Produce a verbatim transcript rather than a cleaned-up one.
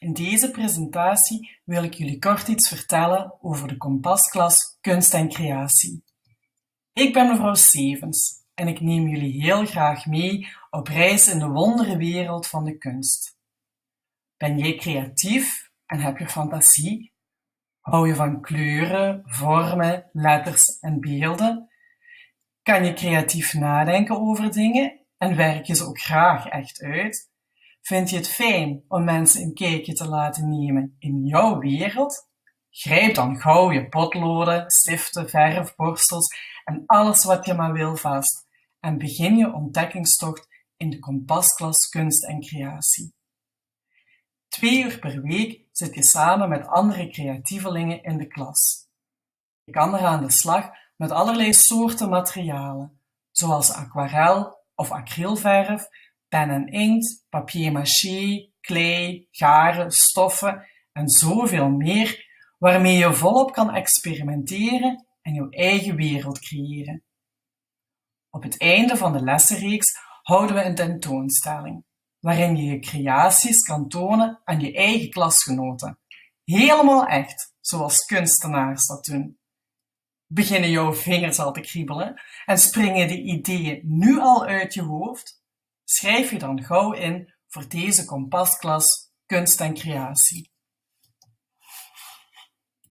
In deze presentatie wil ik jullie kort iets vertellen over de Kompasklas Kunst en Creatie. Ik ben mevrouw Stevens en ik neem jullie heel graag mee op reis in de wonderenwereld van de kunst. Ben jij creatief en heb je fantasie? Hou je van kleuren, vormen, letters en beelden? Kan je creatief nadenken over dingen en werk je ze ook graag echt uit? Vind je het fijn om mensen een kijkje te laten nemen in jouw wereld? Grijp dan gauw je potloden, stiften, verf, borstels en alles wat je maar wil vast en begin je ontdekkingstocht in de Kompasklas Kunst en Creatie. Twee uur per week zit je samen met andere creatievelingen in de klas. Je kan er aan de slag met allerlei soorten materialen, zoals aquarel of acrylverf, pen en inkt, papier-mâché, klei, garen, stoffen en zoveel meer, waarmee je volop kan experimenteren en jouw eigen wereld creëren. Op het einde van de lessenreeks houden we een tentoonstelling, waarin je je creaties kan tonen aan je eigen klasgenoten. Helemaal echt, zoals kunstenaars dat doen. Beginnen jouw vingers al te kriebelen en springen de ideeën nu al uit je hoofd? Schrijf je dan gauw in voor deze Kompasklas Kunst en Creatie.